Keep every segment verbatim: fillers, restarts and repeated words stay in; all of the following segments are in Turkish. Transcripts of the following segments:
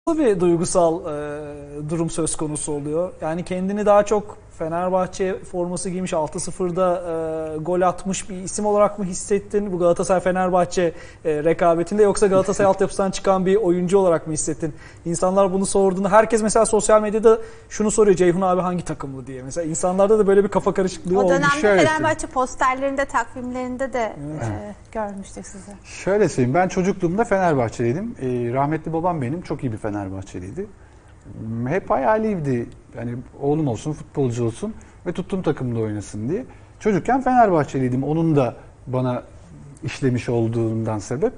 bir duygusal e, durum söz konusu oluyor. Yani kendini daha çok Fenerbahçe forması giymiş altı sıfırda e, gol atmış bir isim olarak mı hissettin bu Galatasaray-Fenerbahçe e, rekabetinde, yoksa Galatasaray altyapısından çıkan bir oyuncu olarak mı hissettin? İnsanlar bunu sorduğunda herkes mesela sosyal medyada şunu soruyor: Ceyhun abi hangi takımlı diye. Mesela insanlarda da böyle bir kafa karışıklığı o olmuş. dönemde Şöyle Fenerbahçe posterlerinde, takvimlerinde de e, görmüştük sizi. Şöyle söyleyeyim, ben çocukluğumda Fenerbahçeliydim. Ee, rahmetli babam benim çok iyi bir Fenerbahçeliydi. Hep hayaliydi. Yani oğlum olsun, futbolcu olsun ve tuttuğum takımda oynasın diye. Çocukken Fenerbahçeliydim. Onun da bana işlemiş olduğundan sebep.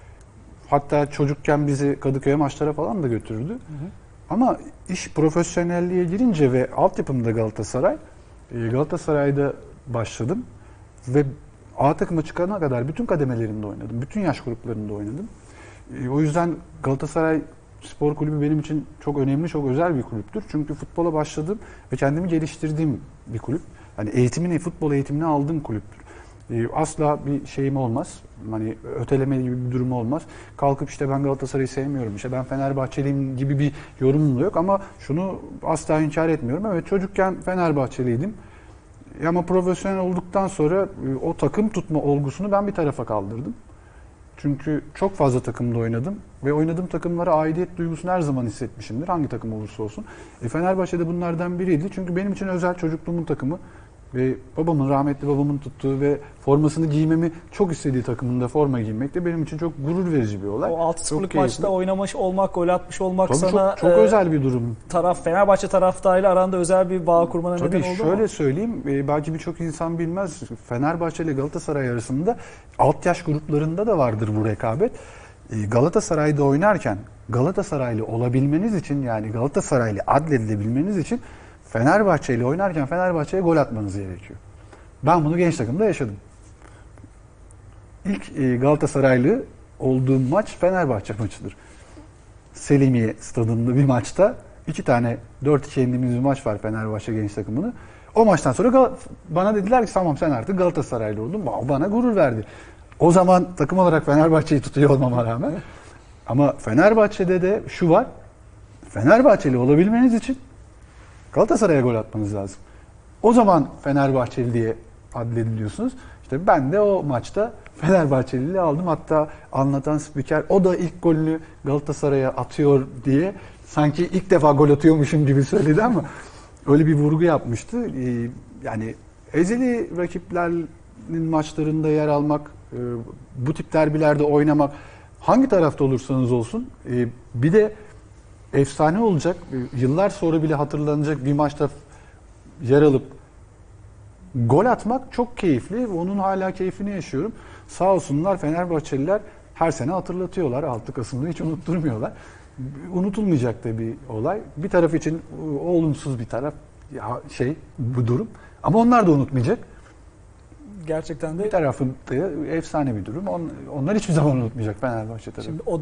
Hatta çocukken bizi Kadıköy'e maçlara falan da götürürdü. Hı hı. Ama iş profesyonelliğe girince ve altyapımda Galatasaray, Galatasaray'da başladım ve A takıma çıkana kadar bütün kademelerinde oynadım. Bütün yaş gruplarında oynadım. O yüzden Galatasaray Spor Kulübü benim için çok önemli, çok özel bir kulüptür. Çünkü futbola başladım ve kendimi geliştirdiğim bir kulüp. Hani eğitimini, futbol eğitimini aldığım kulüptür. Asla bir şeyim olmaz. Hani öteleme gibi bir durum olmaz. Kalkıp işte ben Galatasaray'ı sevmiyorum, işte ben Fenerbahçeliyim gibi bir yorumum da yok ama şunu asla inkar etmiyorum. Evet, çocukken Fenerbahçeliydim. Ama profesyonel olduktan sonra o takım tutma olgusunu ben bir tarafa kaldırdım. Çünkü çok fazla takımda oynadım ve oynadığım takımlara aidiyet duygusunu her zaman hissetmişimdir. Hangi takım olursa olsun. E Fenerbahçe de bunlardan biriydi. Çünkü benim için özel, çocukluğumun takımı ve babamın, rahmetli babamın tuttuğu ve formasını giymemi çok istediği takımında forma giymek de benim için çok gurur verici bir olay. O altı sıfırlık maçta oynamış olmak, gol atmış olmak Tabii sana çok, çok e, özel bir durum. Taraf Fenerbahçe taraftarıyla aranda özel bir bağ kurmana Tabii neden oldu mu? Şöyle söyleyeyim, e, belki birçok insan bilmez. Fenerbahçe ile Galatasaray arasında alt yaş gruplarında da vardır bu rekabet. E, Galatasaray'da oynarken Galatasaraylı olabilmeniz için, yani Galatasaraylı adledilebilmeniz için Fenerbahçe ile oynarken Fenerbahçe'ye gol atmanız gerekiyor. Ben bunu genç takımda yaşadım. İlk e, Galatasaraylı olduğum maç Fenerbahçe maçıdır. Selimiye stadında bir maçta iki tane dört iki yendiğimiz bir maç var Fenerbahçe genç takımını. O maçtan sonra Gal- bana dediler ki tamam sen artık Galatasaraylı oldun. Bana gurur verdi. O zaman takım olarak Fenerbahçe'yi tutuyor olmama rağmen. Ama Fenerbahçe'de de şu var. Fenerbahçeli olabilmeniz için Galatasaray'a gol atmanız lazım. O zaman Fenerbahçeli diye adlediliyorsunuz. İşte ben de o maçta Fenerbahçeliliği aldım. Hatta anlatan spiker o da ilk golünü Galatasaray'a atıyor diye sanki ilk defa gol atıyormuşum gibi söyledi ama öyle bir vurgu yapmıştı. Ee, yani ezeli rakiplerin maçlarında yer almak, e, bu tip derbilerde oynamak, hangi tarafta olursanız olsun e, bir de efsane olacak, yıllar sonra bile hatırlanacak bir maçta yer alıp gol atmak çok keyifli. Onun hala keyfini yaşıyorum. Sağ olsunlar Fenerbahçeliler her sene hatırlatıyorlar. altı Kasım'da hiç unutturmuyorlar. Unutulmayacak da bir olay. Bir taraf için olumsuz, bir taraf ya şey bu durum. Ama onlar da unutmayacak. Gerçekten de bir tarafın da efsane bir durum. Onlar hiçbir zaman unutmayacak Fenerbahçe tarafı. Şimdi o